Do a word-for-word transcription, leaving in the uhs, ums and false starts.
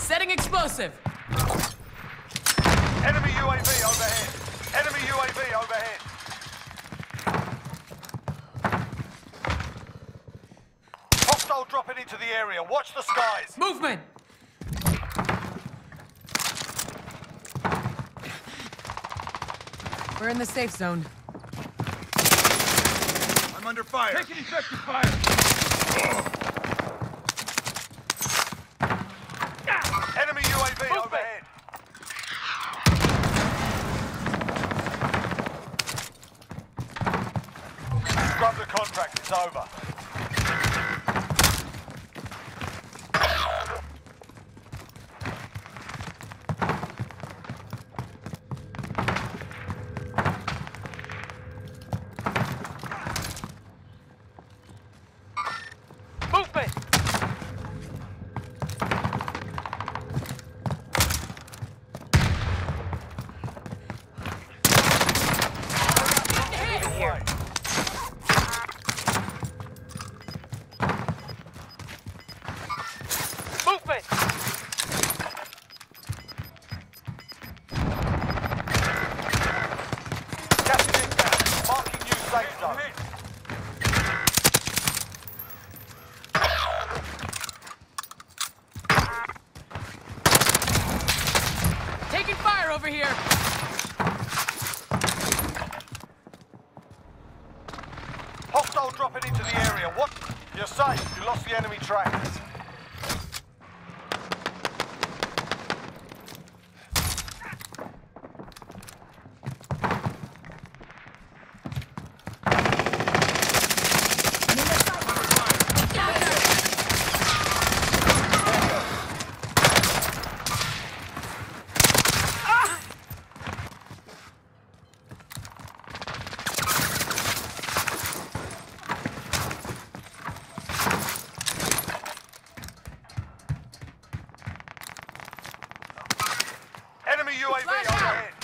Setting explosive. Enemy U A V overhead. Enemy U A V overhead. Hostile dropping into the area. Watch the skies. Movement. We're in the safe zone. I'm under fire. Taking effective fire. Enemy U A V Movement. overhead. Scrub the contract. It's over. Movement. Here. Movement. Gas is inbound. Marking new safe zone. Taking fire over here. Hostile dropping into the area. What? You're safe. You lost the enemy trackers. Enemy U A V overhead.